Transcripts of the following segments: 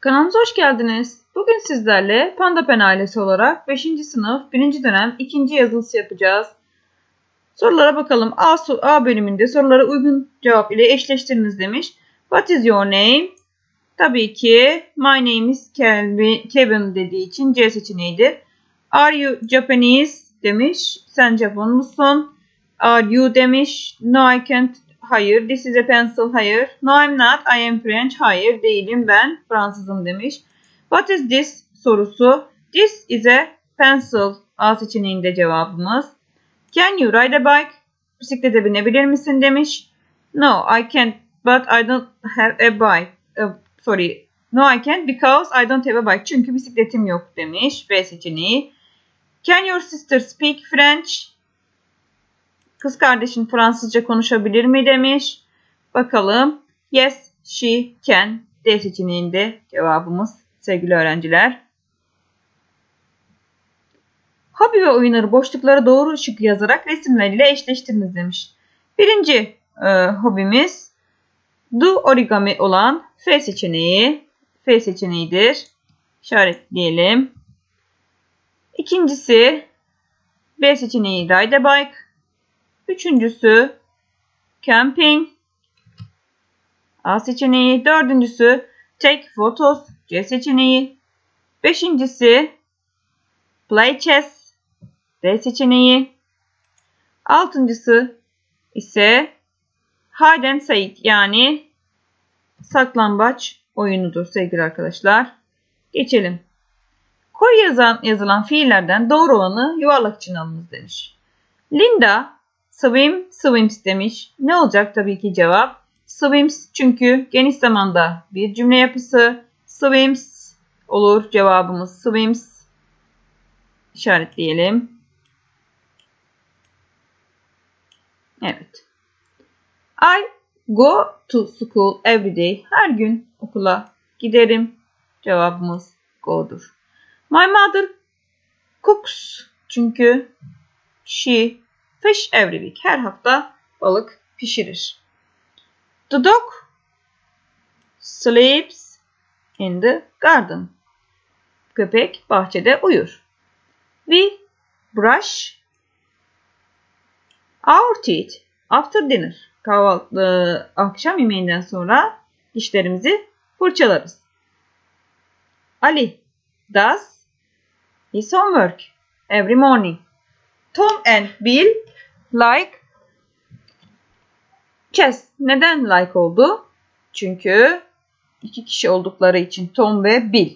Kanalımıza hoş geldiniz. Bugün sizlerle Panda Pen ailesi olarak 5. sınıf 1. dönem 2. yazılısı yapacağız. Sorulara bakalım. A bölümünde sorulara uygun cevap ile eşleştiriniz demiş. What is your name? Tabii ki my name is Kevin dediği için C seçeneğidir. Are you Japanese demiş. Sen Japon musun? Are you demiş. No I can't. Hayır. This is a pencil. Hayır. No I'm not. I am French. Hayır değilim. Ben Fransızım demiş. What is this sorusu. This is a pencil. A seçeneğinde cevabımız. Can you ride a bike? Bisiklete binebilir misin demiş. No I can't but I don't have a bike. Sorry. No I can't because I don't have a bike. Çünkü bisikletim yok demiş. B seçeneği. Can your sister speak French? Kız kardeşin Fransızca konuşabilir mi demiş. Bakalım. Yes, she can. D seçeneğinde cevabımız sevgili öğrenciler. Hobi ve oyunları boşluklara doğru şık yazarak resimleriyle eşleştiriniz demiş. Birinci hobimiz do origami olan F seçeneği. F seçeneğidir. İşaretleyelim. İkincisi B seçeneği ride a bike. Üçüncüsü camping. A seçeneği. Dördüncüsü take photos. C seçeneği. Beşincisi play chess. D seçeneği. Altıncısı ise hide and seek yani saklambaç oyunudur sevgili arkadaşlar. Geçelim. Koy yazılan fiillerden doğru olanı yuvarlak içine alınız demiş. Linda swims demiş. Ne olacak tabii ki cevap? Swims çünkü geniş zamanda bir cümle yapısı. Swims olur cevabımız. Swims. İşaretleyelim. Evet. I go to school every day. Her gün okula giderim. Cevabımız go'dur. My mother cooks. Çünkü she fish every week. Her hafta balık pişirir. The dog sleeps in the garden. Köpek bahçede uyur. We brush our teeth after dinner. Kahvaltı akşam yemeğinden sonra dişlerimizi fırçalarız. Ali does his homework every morning. Tom and Bill like chess. Neden like oldu? Çünkü iki kişi oldukları için Tom ve Bill.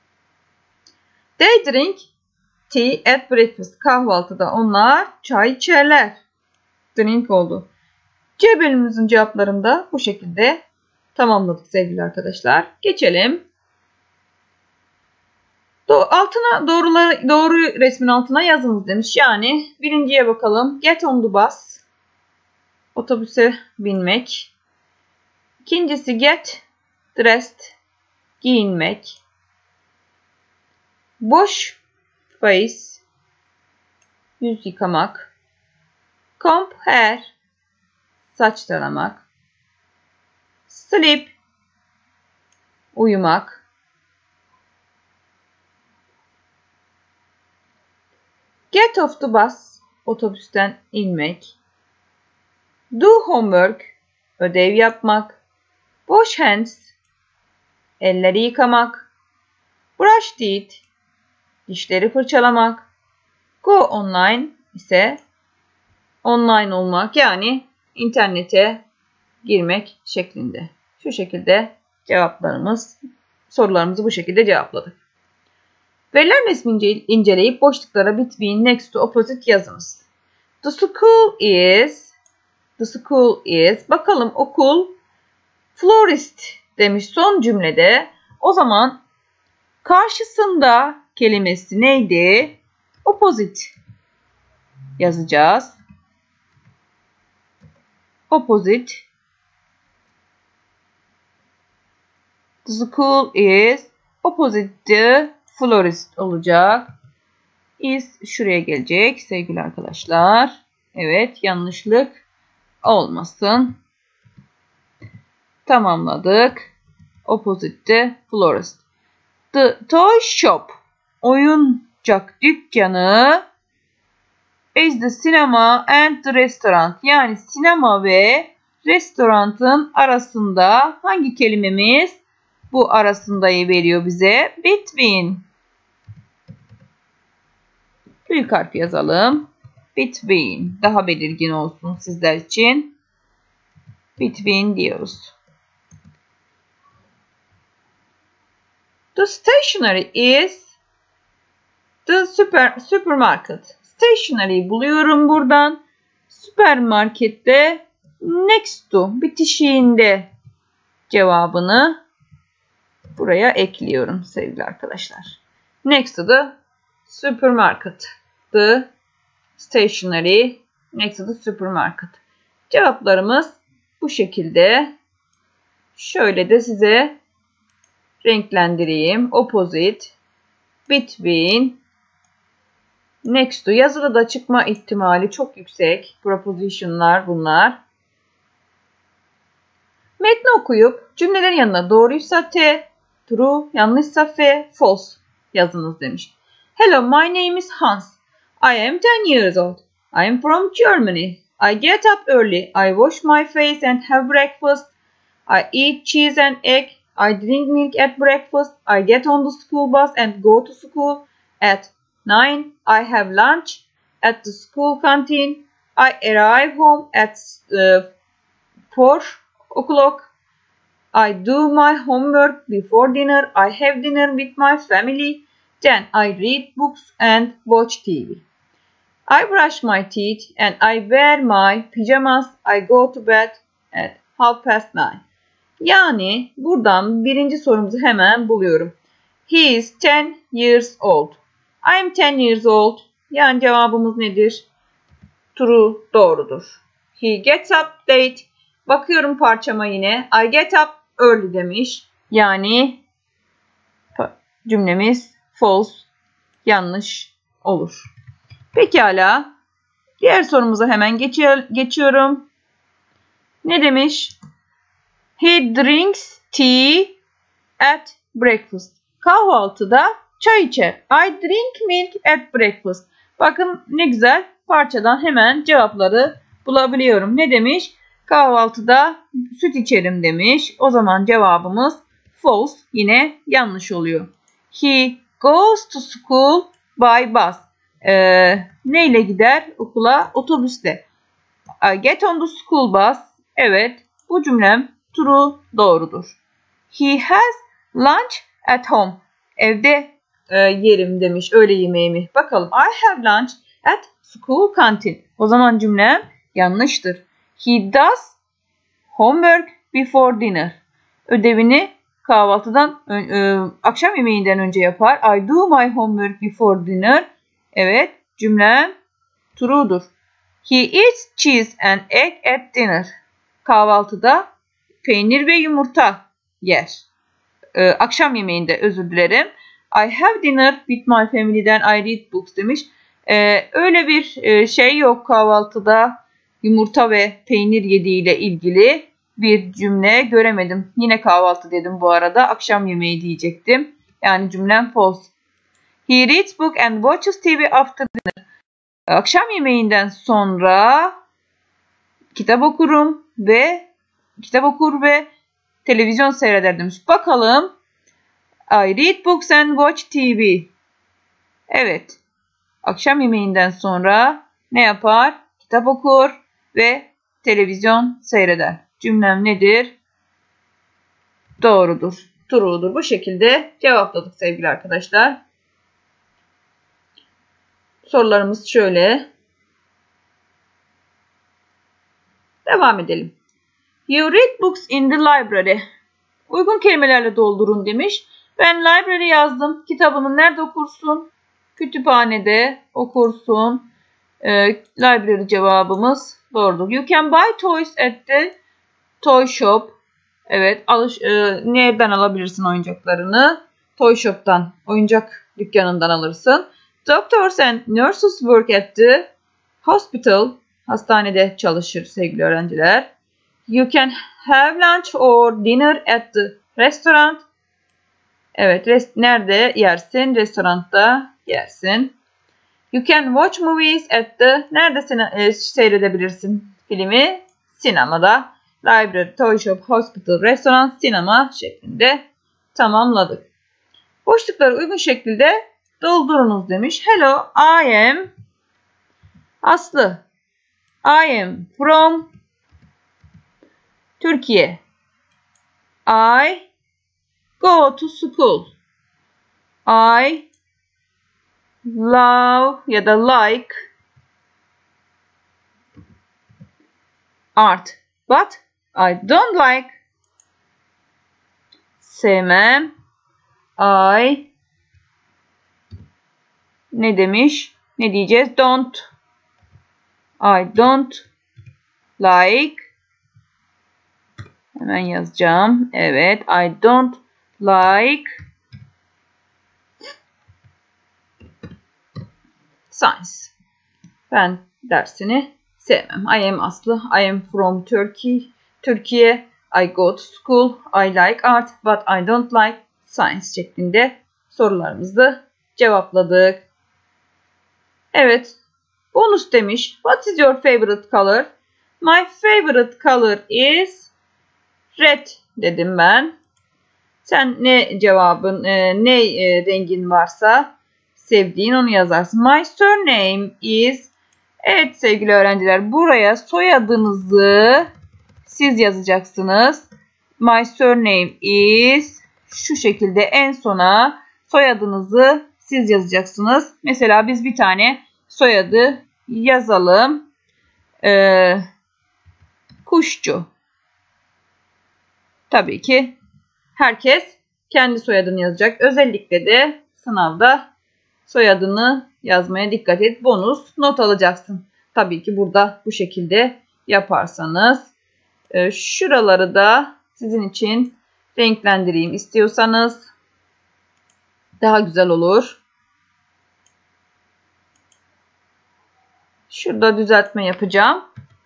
They drink tea at breakfast. Kahvaltıda onlar çay içerler. Drink oldu. C bölümümüzün cevaplarını da bu şekilde tamamladık sevgili arkadaşlar. Geçelim. Doğru resmin altına yazınız demiş. Yani birinciye bakalım. Get on the bus. Otobüse binmek. İkincisi get dressed. Giyinmek. Wash face. Yüz yıkamak. Comb hair. Saç taramak. Sleep. Uyumak. Get off the bus. Otobüsten inmek. Do homework. Ödev yapmak. Wash hands. Elleri yıkamak. Brush teeth. Dişleri fırçalamak. Go online ise online olmak yani internete girmek şeklinde. Şu şekilde sorularımızı bu şekilde cevapladık. Verilen resmi inceleyip boşluklara between, next to, opposite yazınız. The school is. Bakalım okul florist demiş son cümlede. O zaman karşısında kelimesi neydi? Opposite yazacağız. Opposite. The school is opposite the florist olacak. Is şuraya gelecek sevgili arkadaşlar. Evet, yanlışlık olmasın. Tamamladık. Opposite the florist. The toy shop. Oyuncak dükkanı. Is the cinema and the restaurant. Yani sinema ve restoranın arasında hangi kelimemiz bu arasındayı veriyor bize? Between. Büyük harf yazalım. Between. Daha belirgin olsun sizler için. Between diyoruz. The stationery is the supermarket. Stationery buluyorum buradan. Süpermarkette next to bitişiğinde cevabını buraya ekliyorum sevgili arkadaşlar. Next to the supermarket. The stationery next to the supermarket. Cevaplarımız bu şekilde. Şöyle de size renklendireyim. Opposite, between, next to. Yazılı da çıkma ihtimali çok yüksek. Preposition'lar bunlar. Metni okuyup cümlelerin yanına doğruysa T, true, yanlışsa F, false yazınız demiş. Hello, my name is Hans. I am 10 years old. I am from Germany. I get up early. I wash my face and have breakfast. I eat cheese and egg. I drink milk at breakfast. I get on the school bus and go to school. At 9, I have lunch at the school canteen. I arrive home at 4 o'clock. I do my homework before dinner. I have dinner with my family. Then I read books and watch TV. I brush my teeth and I wear my pajamas. I go to bed at 9:30. Yani buradan birinci sorumuzu hemen buluyorum. He is 10 years old. I am 10 years old. Yani cevabımız nedir? True, doğrudur. He gets up late. Bakıyorum parçama yine. I get up early demiş. Yani cümlemiz false, yanlış olur. Pekala. Diğer sorumuza hemen geçiyorum. Ne demiş? He drinks tea at breakfast. Kahvaltıda çay içer. I drink milk at breakfast. Bakın ne güzel. Parçadan hemen cevapları bulabiliyorum. Ne demiş? Kahvaltıda süt içerim demiş. O zaman cevabımız false. Yine yanlış oluyor. He goes to school by bus. Neyle gider okula? Otobüsle. I get on the school bus. Evet. Bu cümlem true, doğrudur. He has lunch at home. Evde yerim demiş. Öğle yemeğimi. Bakalım. I have lunch at school canteen. O zaman cümlem yanlıştır. He does homework before dinner. Ödevini kahvaltıdan akşam yemeğinden önce yapar. I do my homework before dinner. Evet, cümlem true'dur. He eats cheese and egg at dinner. Kahvaltıda peynir ve yumurta yer. Akşam yemeğinde, özür dilerim. I have dinner with my family'den I read books demiş. Öyle bir şey yok kahvaltıda yumurta ve peynir yediğiyle ilgili bir cümle göremedim. Yine kahvaltı dedim bu arada. Akşam yemeği diyecektim. Yani cümlem false. He reads book and watches TV after dinner. Akşam yemeğinden sonra kitap okur ve televizyon seyreder demiş. Bakalım. I read books and watch TV. Evet. Akşam yemeğinden sonra ne yapar? Kitap okur ve televizyon seyreder. Cümlem nedir? Doğrudur. True'dur. Bu şekilde cevapladık sevgili arkadaşlar. Sorularımız şöyle. Devam edelim. You read books in the library. Uygun kelimelerle doldurun demiş. Ben library yazdım. Kitabını nerede okursun? Kütüphanede okursun. Library cevabımız doğrudur. You can buy toys at the toy shop. Evet. Nereden alabilirsin oyuncaklarını? Toy shop'tan. Oyuncak dükkanından alırsın. Doctors and nurses work at the hospital. Hastanede çalışır sevgili öğrenciler. You can have lunch or dinner at the restaurant. Evet, nerede yersin? Restoranda yersin. You can watch movies at the... Nerede seyredebilirsin filmi? Sinemada. Library, toy shop, hospital, restoran, sinema şeklinde tamamladık. Boşlukları uygun şekilde doldurunuz demiş. Hello, I am Aslı. I am from Türkiye. I go to school. I love ya da like art. But I don't like. Sevmem. Ne demiş? Ne diyeceğiz? I don't like. Hemen yazacağım. Evet. I don't like science. Ben dersini sevmem. I am Aslı. I am from Turkey. Türkiye. I go to school. I like art. But I don't like science şeklinde sorularımızı cevapladık. Evet. Bonus demiş. What is your favorite color? My favorite color is red dedim ben. Sen ne cevabın, rengin varsa sevdiğin onu yazarsın. My surname is... Evet sevgili öğrenciler, buraya soyadınızı siz yazacaksınız. My surname is... Şu şekilde en sona soyadınızı siz yazacaksınız. Mesela biz bir tane soyadı yazalım. Kuşçu. Tabii ki herkes kendi soyadını yazacak. Özellikle de sınavda soyadını yazmaya dikkat et. Bonus not alacaksın. Tabii ki burada bu şekilde yaparsanız. Şuraları da sizin için renklendireyim istiyorsanız daha güzel olur. Şurada düzeltme yapacağım.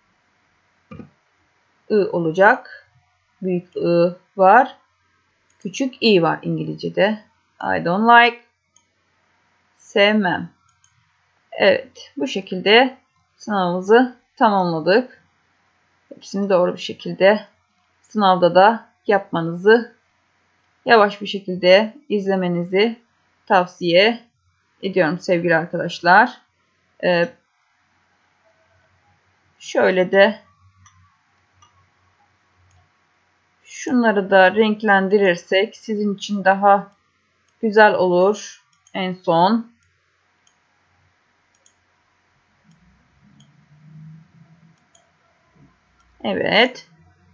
I olacak. Büyük I var. Küçük I var İngilizce'de. I don't like. Sevmem. Evet. Bu şekilde sınavımızı tamamladık. Hepsini doğru bir şekilde sınavda da yapmanızı, yavaş bir şekilde izlemenizi tavsiye ediyorum sevgili arkadaşlar. Şöyle de şunları da renklendirirsek sizin için daha güzel olur en son. Evet.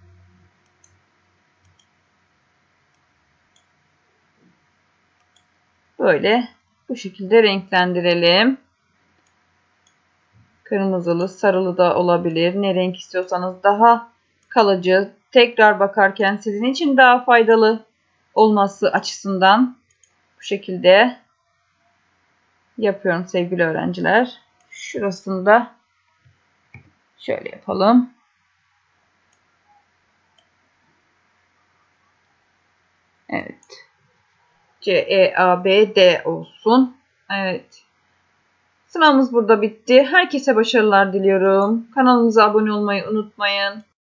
Böyle bu şekilde renklendirelim. Kırmızılı, sarılı da olabilir. Ne renk istiyorsanız daha kalıcı, tekrar bakarken sizin için daha faydalı olması açısından bu şekilde yapıyorum sevgili öğrenciler. Şurasını da şöyle yapalım. Evet. C, E, A, B, D olsun. Evet. Sınavımız burada bitti. Herkese başarılar diliyorum. Kanalımıza abone olmayı unutmayın.